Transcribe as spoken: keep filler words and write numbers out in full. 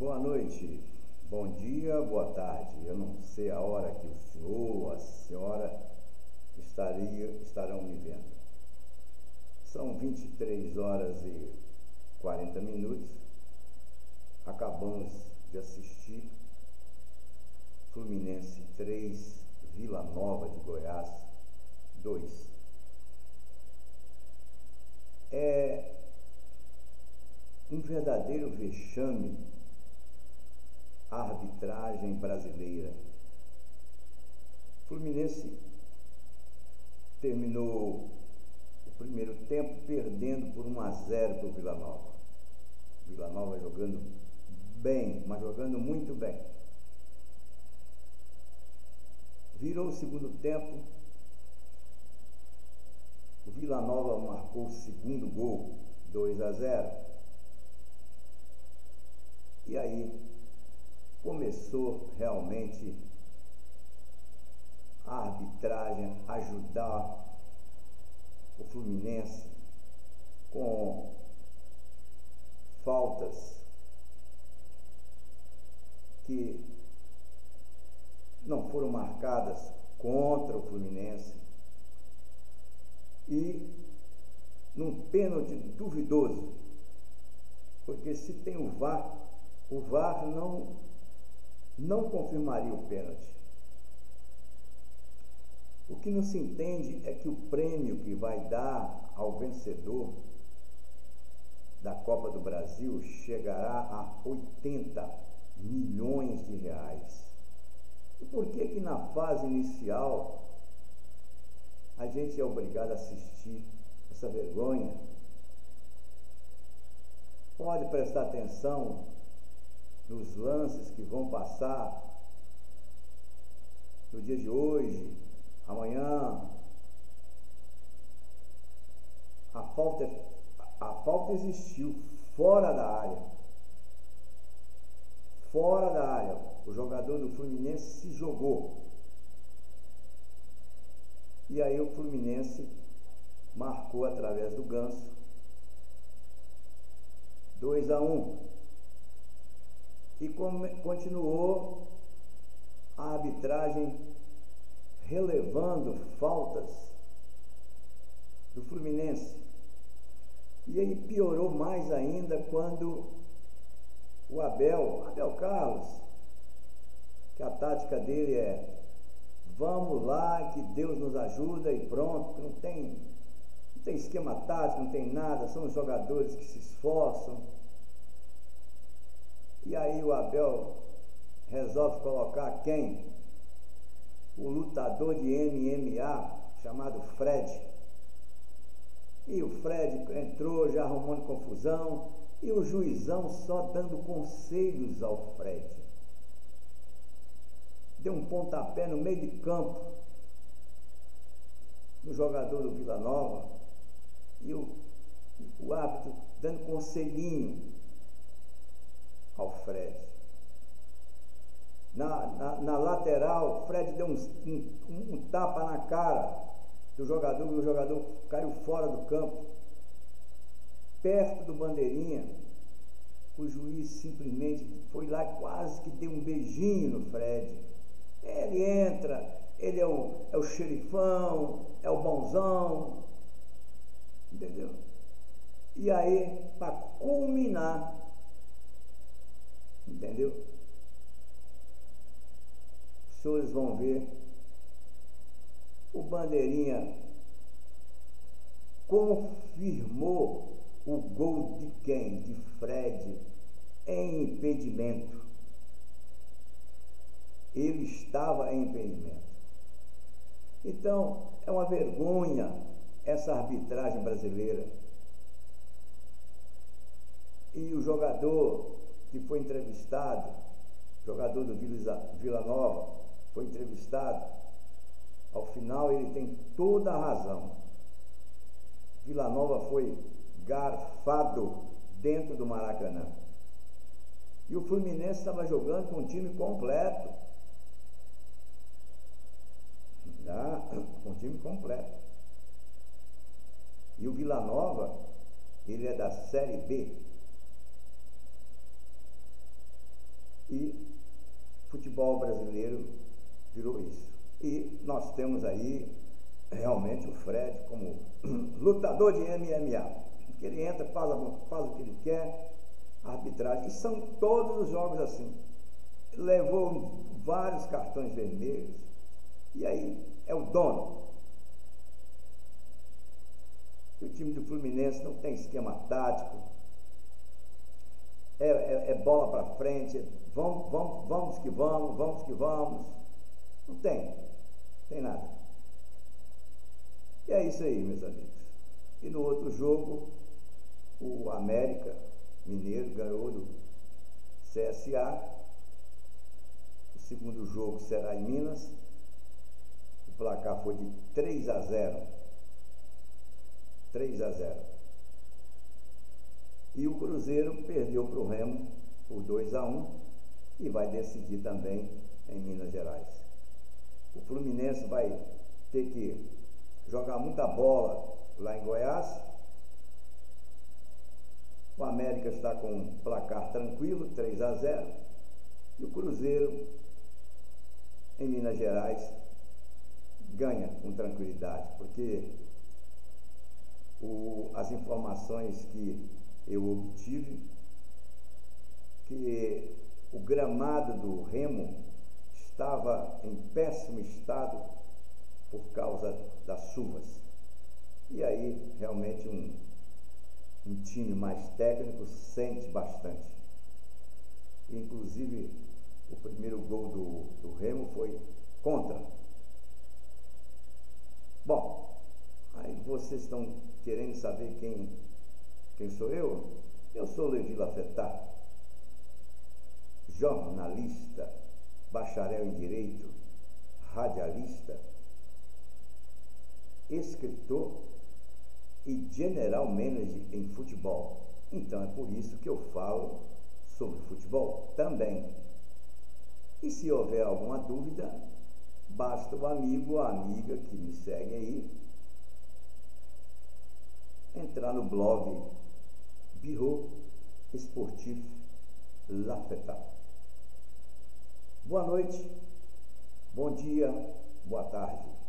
Boa noite, bom dia, boa tarde. Eu não sei a hora que o senhor ou a senhora estaria, estarão me vendo. São vinte e três horas e quarenta minutos. Acabamos de assistir Fluminense três, Vila Nova de Goiás dois. É um verdadeiro vexame a arbitragem brasileira. Fluminense terminou o primeiro tempo perdendo por um a zero para o Vila Nova. Vila Nova jogando bem, mas jogando muito bem. Virou o segundo tempo, o Vila Nova marcou o segundo gol, dois a zero. E aí começou realmente a arbitragem a ajudar o Fluminense com faltas que não foram marcadas contra o Fluminense e num pênalti duvidoso, porque se tem o V A R, o V A R não, não confirmaria o pênalti. O que não se entende é que o prêmio que vai dar ao vencedor da Copa do Brasil chegará a oitenta milhões de reais. E por que que na fase inicial a gente é obrigado a assistir essa vergonha? Pode prestar atenção nos lances que vão passar no dia de hoje, amanhã. A falta, a falta existiu fora da área. Fora da área. O jogador do Fluminense se jogou. E aí o Fluminense marcou através do Ganso dois a um. E continuou a arbitragem relevando faltas do Fluminense. E aí piorou mais ainda quando o Abel, Abel Carlos, que a tática dele é: vamos lá, que Deus nos ajuda e pronto, não tem, não tem esquema tático, não tem nada, são os jogadores que se esforçam. E aí o Abel resolve colocar quem? O lutador de M M A chamado Fred. E o Fred entrou já arrumando confusão e o juizão só dando conselhos ao Fred. Deu um pontapé no meio de campo no jogador do Vila Nova e o, o árbitro dando conselhinho ao Fred. Na, na, na lateral, o Fred deu um, um, um tapa na cara do jogador e o jogador caiu fora do campo. Perto do bandeirinha, o juiz simplesmente foi lá e quase que deu um beijinho no Fred. Ele entra, ele é o, é o xerifão, é o bonzão, entendeu? E aí, para culminar, entendeu? Os senhores vão ver, o bandeirinha confirmou o gol de quem? De Fred, em impedimento. Ele estava em impedimento. Então, é uma vergonha essa arbitragem brasileira. E o jogador que foi entrevistado, jogador do Vila Nova, foi entrevistado, ao final ele tem toda a razão. Vila Nova foi garfado dentro do Maracanã. E o Fluminense estava jogando com um time completo. Tá? Com um time completo. E o Vila Nova, ele é da Série B. E futebol brasileiro virou isso. E nós temos aí realmente o Fred como lutador de M M A, que ele entra, faz, a, faz o que ele quer, a arbitragem, e são todos os jogos assim. Levou vários cartões vermelhos, e aí é o dono. O time do Fluminense não tem esquema tático, é, é, é bola para frente, vamos, vamos, vamos que vamos, vamos que vamos, não tem, não tem nada. E é isso aí, meus amigos. E no outro jogo, o América Mineiro ganhou do C S A. O segundo jogo será em Minas. O placar foi de três a zero. três a zero. E o Cruzeiro perdeu para o Remo por dois a um e vai decidir também em Minas Gerais. O Fluminense vai ter que jogar muita bola lá em Goiás. O América está com um placar tranquilo, três a zero. E o Cruzeiro, em Minas Gerais, ganha com tranquilidade, porque o, as informações que eu obtive, que o gramado do Remo estava em péssimo estado por causa das chuvas. E aí, realmente, um, um time mais técnico sente bastante. Inclusive, o primeiro gol do, do Remo foi contra. Bom, aí vocês estão querendo saber quem, quem sou eu? Eu sou Levi Lafetá, jornalista, bacharel em Direito, radialista, escritor e general manager em futebol. Então é por isso que eu falo sobre futebol também. E se houver alguma dúvida, basta o amigo ou a amiga que me segue aí entrar no blog Bureau Sportif Lafetá. Boa noite, bom dia, boa tarde.